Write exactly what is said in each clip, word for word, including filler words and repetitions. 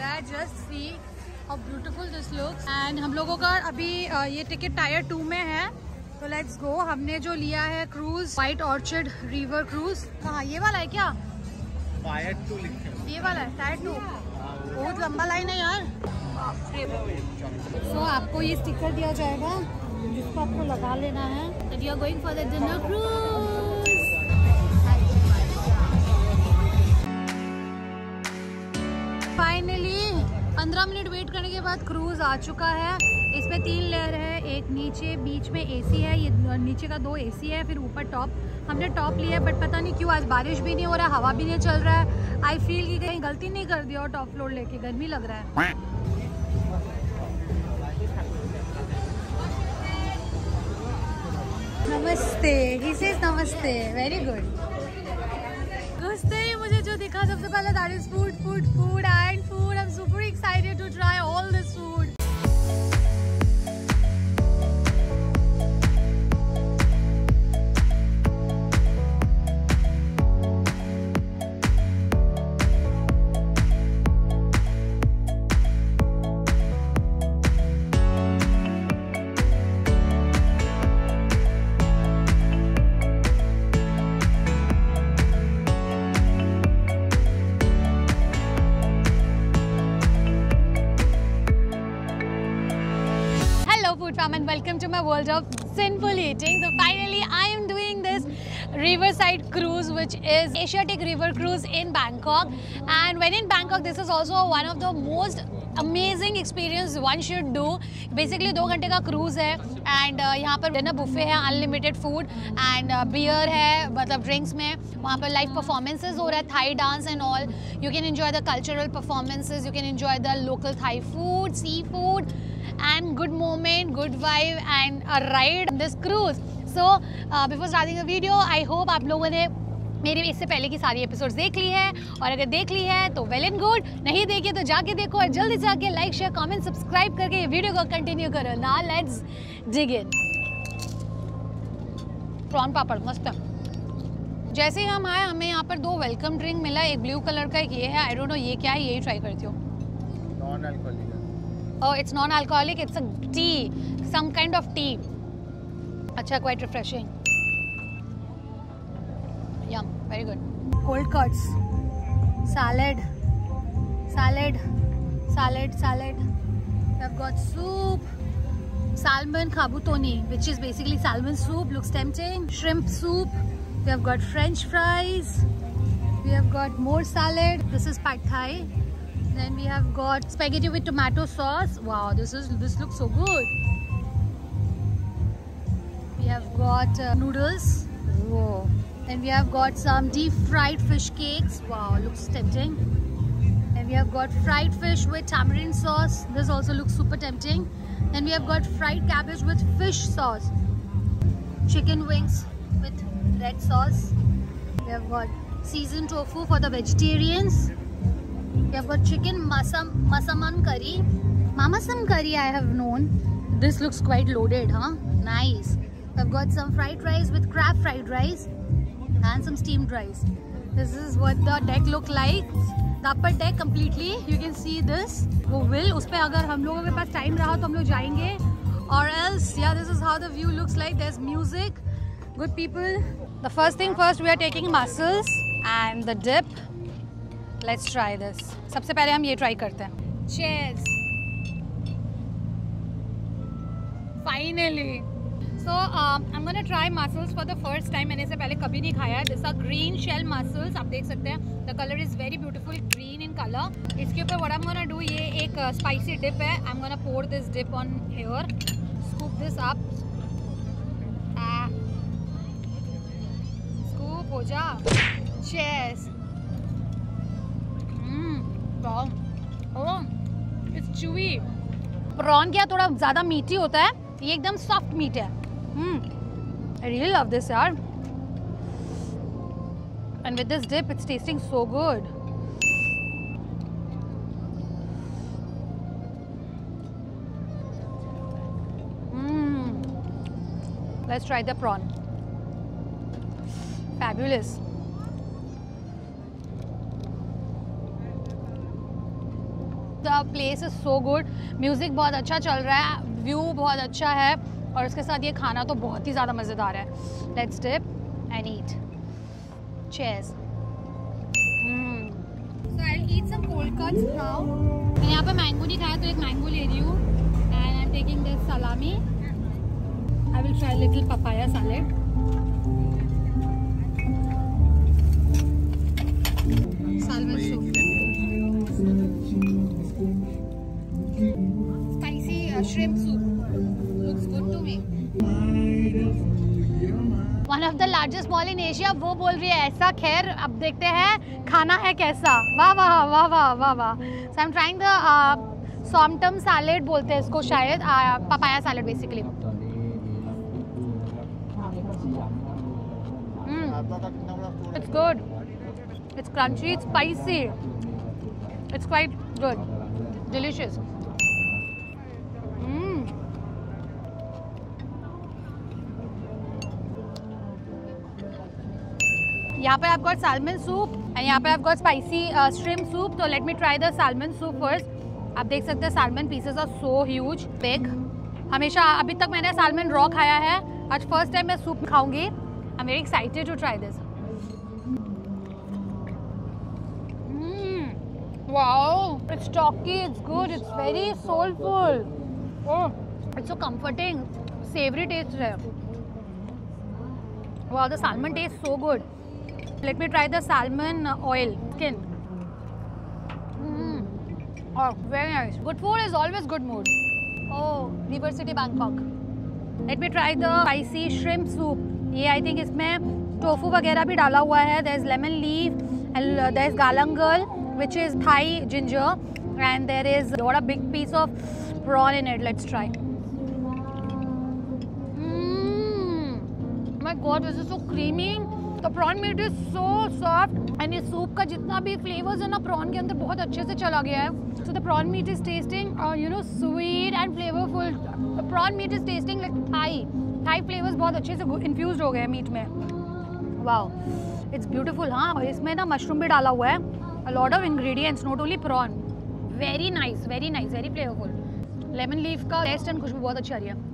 रहा है। Just see how beautiful this looks. And हम लोगों का अभी ये टिकट टायर टू में है, तो लेट्स गो। हमने जो लिया है cruise White Orchid river cruise. कहाँ, ये वाला है क्या? टायर टू लिखे, ये वाला है टायर टू। बहुत लंबा लाइन है यार। सो so, आपको ये स्टिकर दिया जाएगा जिसको आपको लगा लेना है। And you are going for the dinner cruise. Finally पंद्रह मिनट वेट करने के बाद क्रूज आ चुका है। इसमें तीन लेयर है, एक नीचे, बीच में एसी है, ये नीचे का दो एसी है, फिर ऊपर टॉप। हमने टॉप लिया है, बट पता नहीं क्यों आज बारिश भी नहीं हो रहा है, हवा भी नहीं चल रहा है। आई फील कि कहीं गलती नहीं कर दिया और टॉप फ्लोर लेके, गर्मी लग रहा है। Namaste, he says namaste, very good. घुसते ही मुझे जो दिखा सबसे पहले that is food food food and food. I am super excited to try all this food. And welcome to my world of sinful eating. So finally I am doing this riverside cruise, which is Asiatic river cruise in Bangkok. And when in Bangkok, this is also one of the most amazing experience one should do. Basically दो घंटे का cruise है and uh, यहाँ पर dinner buffet है, unlimited food and uh, beer है, मतलब drinks में। वहाँ पर live performances हो रहा है, Thai dance and all. You can enjoy the cultural performances, you can enjoy the local Thai food, seafood and good moment, good vibe and a ride on this cruise. So uh, before starting the video, I hope आप लोगों ने मेरी इससे पहले की सारी episodes देख ली है, और अगर देख ली है तो वेल एंड गुड, नहीं देखी तो जाके देखो और जल्दी से जाके लाइक शेयर कमेंट सब्सक्राइब करके ये वीडियो को कंटिन्यू करो। Now let's dig in. Prawn papad मस्त है। जैसे ही हम आए हमें यहाँ पर दो वेलकम ड्रिंक मिला, एक ब्लू कलर का, एक ये है। आई डोंट नो ये क्या है, यही ट्राई करती हूँ। Non alcoholic. Oh, it's non-alcoholic. It's a tea, some kind of tea. Acha, quite refreshing. Yum, very good. Cold cuts, salad, salad, salad, salad. I've got soup, salmon kabutoni, which is basically salmon soup. Looks tempting. Shrimp soup. We have got French fries. We have got more salad. This is pad thai. Then we have got spaghetti with tomato sauce. Wow, this is this looks so good. We have got uh, noodles. Whoa. Then we have got some deep fried fish cakes. Wow, looks tempting. And we have got fried fish with tamarind sauce. This also looks super tempting. Then we have got fried cabbage with fish sauce. Chicken wings with red sauce. We have got seasoned tofu for the vegetarians. We have got chicken masam masaman curry. Mamasam curry I have known. This looks quite loaded, huh? Nice. I've got some fried rice with crab fried rice and some steamed rice. This is what the deck look like. The upper deck completely. You can see this. वो will उस पे अगर हम लोगों के पास time रहा तो हम लोग जाएंगे. Or else, yeah, this is how the view looks like. There's music, good people. The first thing first, we are taking mussels and the dip. Let's try this. सबसे पहले हम ये ट्राई करते हैं। Cheers. Finally. So um, I'm gonna try mussels for the first time. मैंने इसे पहले कभी नहीं खाया है। This are green shell mussels. आप देख सकते हैं। The color is very beautiful, green in color. इसके ऊपर what I'm gonna do, ये एक uh, spicy dip है। I'm gonna pour this dip on here. Scoop this up. Ah. Scoop हो जा। Cheers. Prawn. Oh, it's chewy. Prawn क्या थोड़ा ज़्यादा मीठी होता है, ये एकदम सॉफ्ट मीट है। Hmm. I really love this यार. And with this dip, it's tasting so good. Hmm. Let's try the prawn. Fabulous. The place is so good, music बहुत अच्छा चल रहा है, व्यू बहुत अच्छा है और उसके साथ ये खाना तो बहुत ही ज़्यादा मज़ेदार है। Let's dip and eat. Cheers. So I will eat some cold cuts now. मैंने यहाँ पे मैंगो नहीं खाया तो एक मैंगो ले रही हूँ and I am taking this salami. I will try little papaya salad. Salmon soup. Spicy uh, shrimp soup. Looks good to me. One of the largest mall in Asia, वो बोल रही है ऐसा। खैर अब देखते हैं खाना है कैसा। वाह वाह वाह वाह वाह वाह। So I'm trying the uh, Somtum salad बोलते हैं इसको शायद, papaya salad basically. Mm. It's good. It's crunchy, it's spicy. It's quite good. Delicious. Mm. यहाँ पे I've got salmon soup and यहाँ पे I've got spicy uh, shrimp soup. So let me try the salmon soup first. आप देख सकते हैं salmon pieces are so huge, big. हमेशा अभी तक मैंने salmon raw खाया है, आज first time मैं soup खाऊंगी. I'm very excited to try this. Wow, it's chalky, it's good, it's very soulful. Oh, it's so comforting, savory taste है. Wow, the salmon tastes so good. Let me try the salmon oil skin. Mm. Oh, very nice. Good food is always good mood. Oh, River City, Bangkok. Let me try the spicy shrimp soup. ये I think इसमें tofu वगैरह भी डाला हुआ है. There's lemon leaf and uh, there's galangal, which is Thai ginger, and there is what a big piece of prawn in it. Let's try. Mmm. My God, this is so creamy. The prawn meat is so soft, and ये soup का जितना भी flavors है ना prawn के अंदर बहुत अच्छे से चला गया है. So the prawn meat is tasting, uh, you know, sweet and flavorful. The prawn meat is tasting like Thai. Thai flavors बहुत अच्छे से infused हो गए हैं meat में. Wow, it's beautiful. हाँ, और इसमें ना mushroom भी डाला हुआ है. A lot of ingredients, not only prawn. Very nice, very nice, very flavorful. Lemon leaf का taste and खुशबू बहुत अच्छी आ रही है.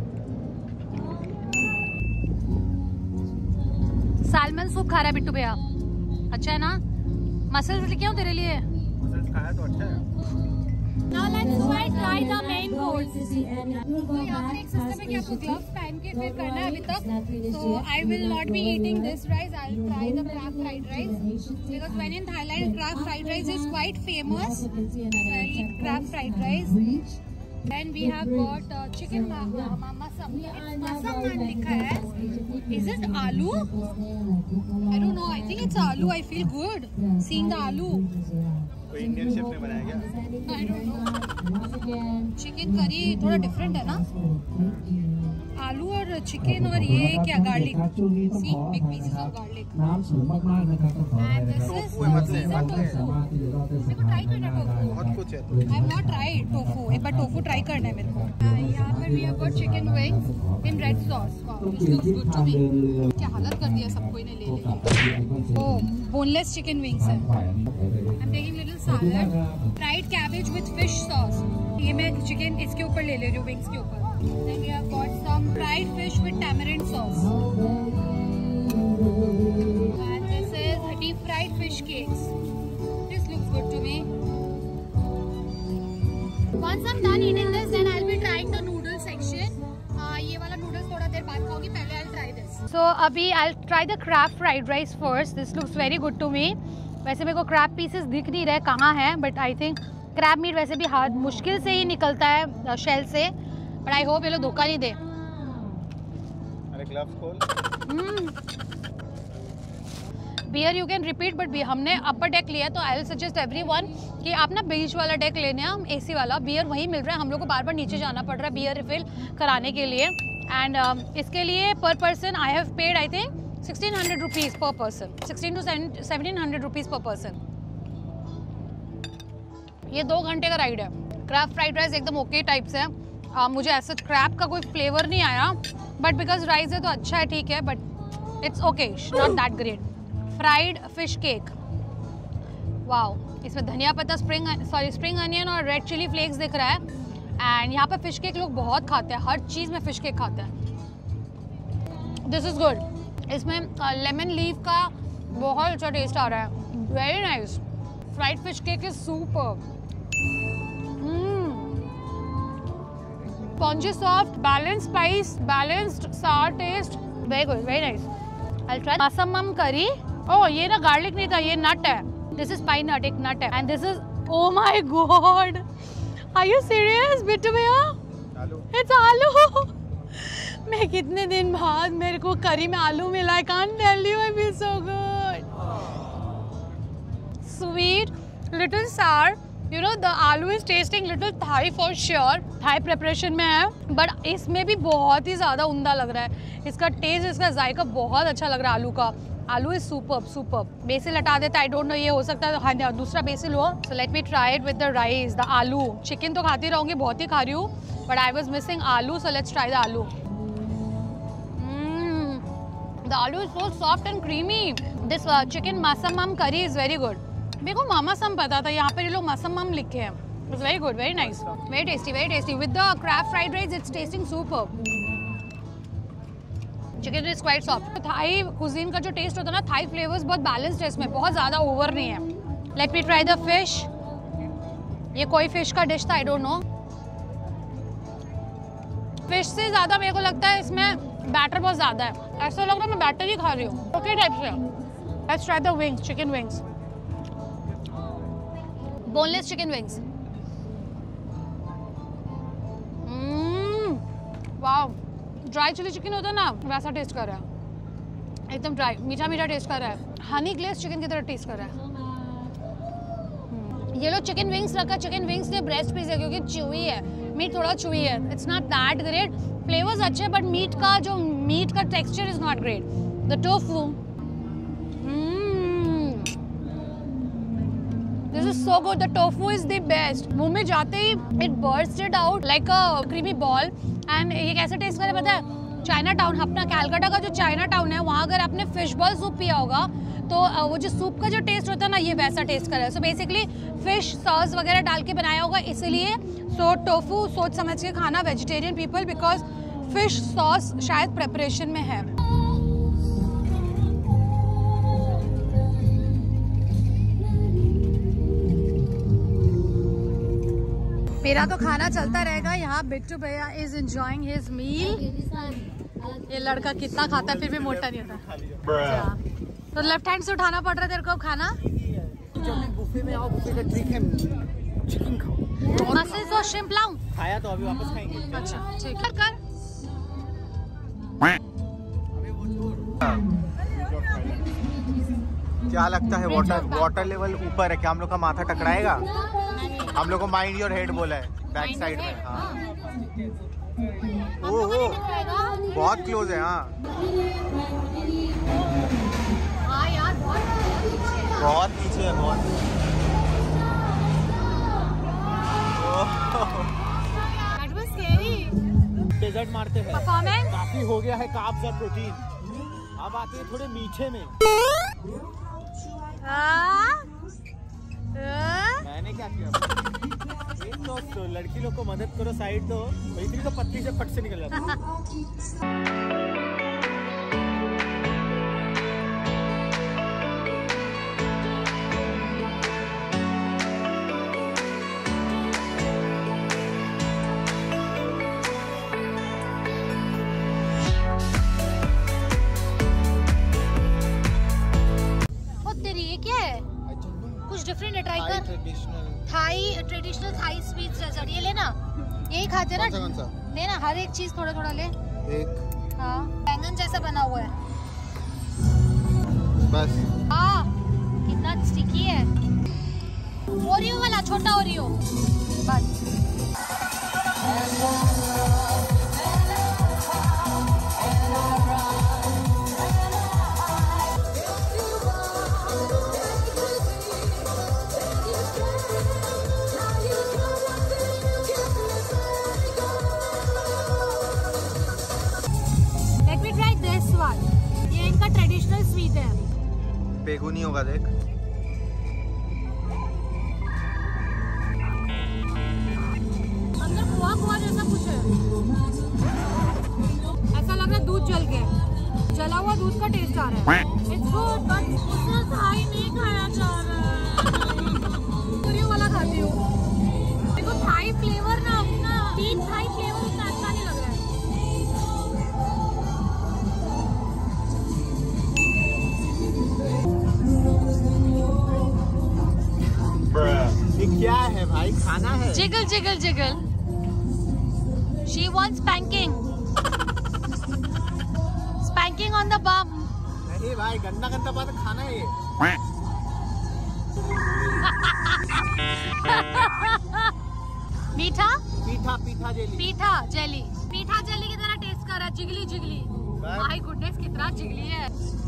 Salmon soup खा रहा है बिट्टू भैया. अच्छा है ना? मसल्स लेके आऊँ तेरे लिए? मसल्स खाया तो अच्छा है. Now let's try the main course. तो यहाँ पर एक सिस्टम है कि आपको gloves पहन के फिर करना है अभी तक. So I will not be eating this rice. I'll try the crab fried rice because when in Thailand crab fried rice is quite famous. So I'll eat crab fried rice. Then we have got uh, chicken mama masam. It's masam लिखा है. Is it aloo? I don't know. I think it's aloo. I feel good seeing the aloo. कोई Indian chef ने बनाया क्या? I don't know. Chicken curry थोड़ा different है ना? आलू और चिकन और ये क्या garlic? See, big pieces of garlic. And this is tofu. मेरे को ट्राई करना tofu. बहुत कुछ है. I have not tried tofu. एक बार tofu ट्राई करना है मेरे को. यहाँ पर we have got chicken wings in red sauce. Wow, this looks good to me. क्या हालत कर दिया सबको इन्हें ले लेके. Oh, boneless chicken wings है. I'm taking little salad. Fried cabbage with fish sauce. ये मैं चिकन इसके ऊपर ले ले रही हूँ विंग्स के ऊपर. Then we have got some fried fish with tamarind sauce. And this is deep fried fish cakes. This looks good to me. Once I'm done eating this, then I'll be trying the noodle section. Uh, ये वाला noodles थोड़ा देर बाद खाऊंगी. पहले I'll try this. So अभी I'll try the crab fried rice first. This looks very good to me. वैसे मेरे को crab pieces दिख नहीं रहे कहाँ हैं, but I think crab meat वैसे भी हार्ड मुश्किल से ही निकलता है शेल से. But I hope ये लोग धोखा नहीं दे. अरे ग्लव्स खोल. Beer you can repeat, but हमने upper deck लिया तो I will suggest everyone कि आप ना बीच वाला deck लेने हम A C वाला. Beer वहीं मिल रहा है, हम लोग को बार बार नीचे जाना पड़ रहा है beer refill कराने के लिए. And um, इसके लिए per person I have paid I think sixteen hundred rupees per person. sixteen to seventeen hundred rupees per person. ये दो घंटे का राइड है. क्रैब फ्राइड राइस एकदम ओके टाइप से है. uh, मुझे ऐसा क्रैब का कोई फ्लेवर नहीं आया, बट बिकॉज राइस है तो अच्छा है, ठीक है, but it's okay, not that great. Fried fish cake, wow, इसमें धनिया पत्ता, स्प्रिंग सॉरी स्प्रिंग अनियन और रेड चिली फ्लेक्स दिख रहा है। एंड यहाँ पे फिश केक लोग बहुत खाते हैं, हर चीज़ में फिश केक खाते हैं। This is good. इसमें लेमन लीफ का बहुत अच्छा टेस्ट आ रहा है। Very nice. Fried fish cake is super. Spongy soft, balance spice, balanced sour taste, very good, very nice. I try massaman curry. Oh ये ना गार्लिक नहीं था, ये नट है। दिस इज पाइन नट, एक नट है। And this is, oh my god, are you serious Bittu भैया? It's आलू। मैं कितने दिन बाद मेरे को करी में आलू मिला। I can't tell you, I feel so good. Sweet, little sour, you know the aloo is tasting little Thai for sure. Thai preparation में है, बट इसमें भी बहुत ही ज़्यादा उम्दा लग रहा है। इसका टेस्ट, इसका जायका बहुत अच्छा लग रहा है आलू का। आलू इज सुपर्ब, सुपर्ब। बेसिल हटा देता, आई डोंट नो ये हो सकता है हाँ दूसरा बेसिल हो। So let me try it with the rice, the aloo. Chicken तो खाती रहूँगी, बहुत ही खा रही हूँ, but I was missing aloo, so let's try the aloo. The aloo is so soft and creamy. This chicken massaman curry is very good. मेरे को मामा सम पता था, यहाँ पर ये लोग मसम्मम लिखे हैं। It's very good, very nice, very tasty, very tasty. With the crab fried rice it's tasting superb. Chicken is quite soft. Thai cuisine का जो टेस्ट होता है ना, थाई फ्लेवर्स बहुत बैलेंस्ड है इसमें, बहुत ज़्यादा ओवर नहीं है। Let me try the fish. ये कोई फिश का डिश था, आई डोंट नो। फिश से ज़्यादा मेरे को लगता है इसमें बैटर बहुत ज़्यादा है। ऐसा लग रहा है मैं बैटर ही खा रही हूँ, ओके टाइप से। Let's try the wings, chicken wings, boneless chicken wings. Wow, dry chilli chicken होता है ना, वैसा टेस्ट कर रहा है, एकदम ड्राई, मीठा मीठा टेस्ट कर रहा है, हनी ग्लेज चिकन की तरह टेस्ट कर रहा है। ये लोग चिकन विंग्स रखा, चिकन विंग्स के ब्रेस्ट पीस है क्योंकि चुई है, मीट थोड़ा चुई है। It's not that great, flavours अच्छे, बट मीट का जो मीट का texture is not great. The tofu, this is so good. The tofu is the best. मुंह में जाते ही it bursted out like a creamy ball. And ये कैसे टेस्ट करे पता है? चाइना टाउन, अपना कैलकाटा का जो चाइना टाउन है, वहाँ अगर आपने फिश बॉल सूप पिया होगा तो वो जो सूप का जो टेस्ट होता है ना, ये वैसा टेस्ट करे। सो बेसिकली फिश सॉस वगैरह डाल के बनाया होगा, इसलिए सो टोफू सोच समझ के खाना vegetarian people, because fish sauce शायद प्रेपरेशन में है। मेरा तो खाना चलता रहेगा। यहाँ बिट्टू भैया इज एंजॉयिंग हिज मील। ये लड़का कितना खाता है फिर भी मोटा नहीं होता। तो लेफ्ट हैंड से उठाना पड़ रहा है तेरे को खाना। जब बुफे में आओ, बुफे का ट्रिक है चिकन खाओ। मसल्स और श्रिम्प लाऊं? खाया तो अभी वापस खाएंगे। अच्छा ठीक है, कर। क्या लगता है वाटर वाटर लेवल ऊपर है क्या? हम लोग का माथा टकराएगा? हम लोग को माइंड योर हेड बोला है बैक साइड में। हाँ ओ हो बहुत क्लोज है। हाँ हाँ यार, बहुत पीछे है, बहुत। That was scary. डेजर्ट मारते हैं। परफॉर्मेंस काफी हो गया है कार्ब्स और प्रोटीन, अब आते हैं थोड़े मीठे में। मैंने क्या किया? एक तो, तो लड़की लोग को मदद करो, साइड दो, इतनी तो पतली से फट से निकल जाती। डिफरेंट है, ट्राई कर। थाई ट्रेडिशनल थाई स्वीट्स जैसा ये लेना, यही खाते ना। कौन सा? लेना, हर एक चीज थोड़ा थोड़ा ले। एक हाँ, बैंगन जैसा बना हुआ है बस। हाँ, कितना स्टिकी है। ओरियो वाला, छोटा ओरियो बस। ये इनका ट्रेडिशनल स्वीट है। बेगुनी होगा देख। मालपुआ जैसा कुछ है, ऐसा लग रहा है दूध जल के, जला हुआ दूध का टेस्ट आ रहा है। It's good, but उससे थाई नहीं खाया जा रहा है। पूरी वाला खाती हूँ। देखो थाई फ्लेवर ना अपना डीप थाई फ्लेवर उतना अच्छा नहीं लग रहा है। ये क्या है भाई, खाना है? Jiggle jiggle jiggle. She wants spanking. Spanking on the bum. नहीं भाई, गंदा गंदा बात खाना है ये। मीठा पीठा पीठा जेली। पीठा जेली पीठा जेली की तरह टेस्ट कर रहा है। जिगली जिगली, माय गुडनेस कितना जिगली है।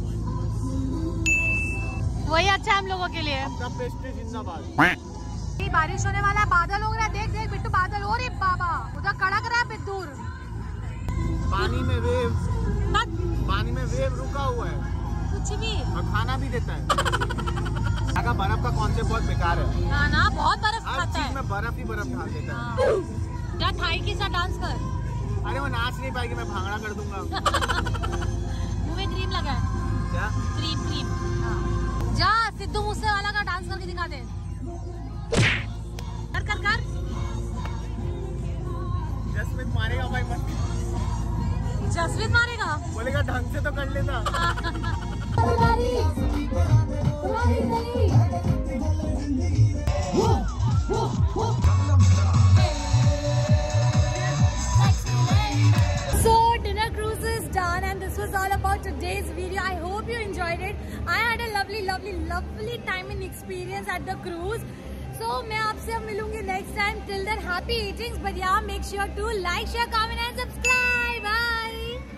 वही अच्छा है हम लोगों के लिए। अपना पेस्ट्री जिंदाबाद। बारिश होने वाला है, बादल हो रहा है। देख देख बिट्टू, बादल हो रही बाबा, उधर कड़क रहा है बिद्दूर। पानी में वेव, पानी में वेव रुका हुआ है, कुछ भी और खाना भी देता है। अगर बर्फ का कॉन्सेप्ट बहुत बेकार है। ना ना, बहुत बर्फ हर खाता चीज है। में बर्फ ही बर्फ डाल देता है। जा थाई के साथ डांस कर। अरे वो नाच नहीं पाएगी, मैं भांगड़ा कर दूंगा। मुंह में क्रीम लगा है। क्या क्रीम क्रीम। जा सिद्धू मूसेवाला का डांस करके दिखा दे। कर कर कर। जसमीत मारेगा भाई मत। जसमीत मारेगा, बोलेगा ढंग से तो कर लेता। So dinner cruise is done and this was all about today's video. I hope you enjoyed it. I had a lovely lovely lovely time and experience at the cruise. So मैं आपसे अब मिलूंगी next time. Till then happy eatings, but yeah, make sure to like, share, comment and subscribe.